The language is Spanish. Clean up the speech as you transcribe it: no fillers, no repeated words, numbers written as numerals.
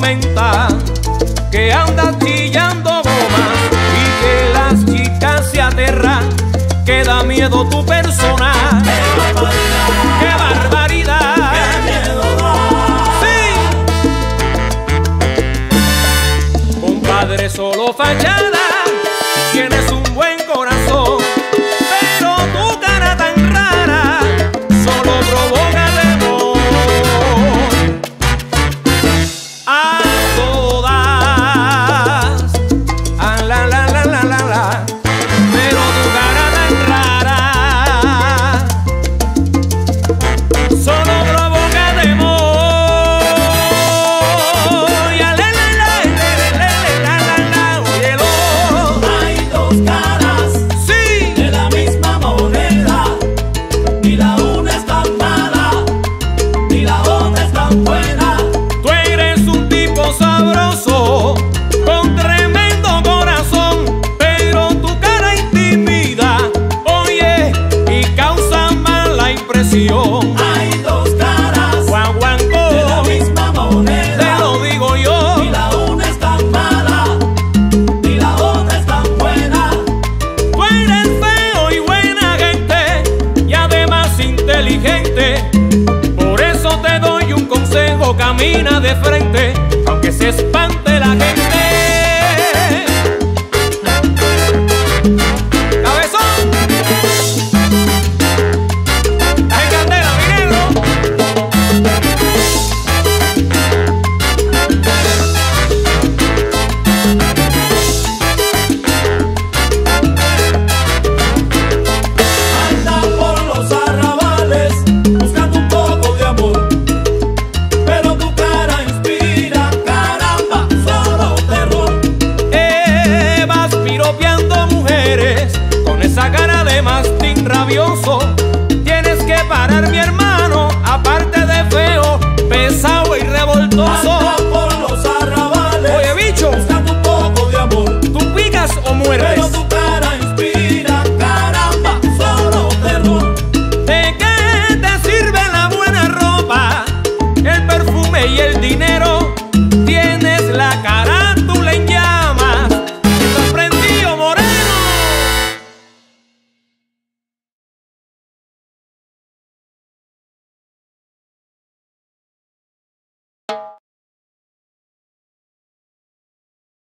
comentan que andas chillando gomas y que las chicas se aterran, que da miedo tu persona. ¡Qué barbaridad! ¡Qué miedo da! ¡Sí! Compadre, solo fachada, tienes un buen corazón, pero tu cara tan rara solo provoca temor. A todas, a la la la la la la, pero tu cara tan rara solo provoca temor. Y a la la la la la la la la, óyelo. Hay dos caras Sí, de la misma moneda, ni la una es tan mala, ni la otra es tan buena. tú eres un tipo sabroso con tremendo corazón, pero tu cara intimida, oye, y causa mala impresión. Hay dos caras Guaguancó, de la misma te moneda, lo digo yo. ni la una es tan mala, ni la otra es tan buena. Tú eres feo y buena gente, y además inteligente. Por eso te doy un consejo, camina de frente.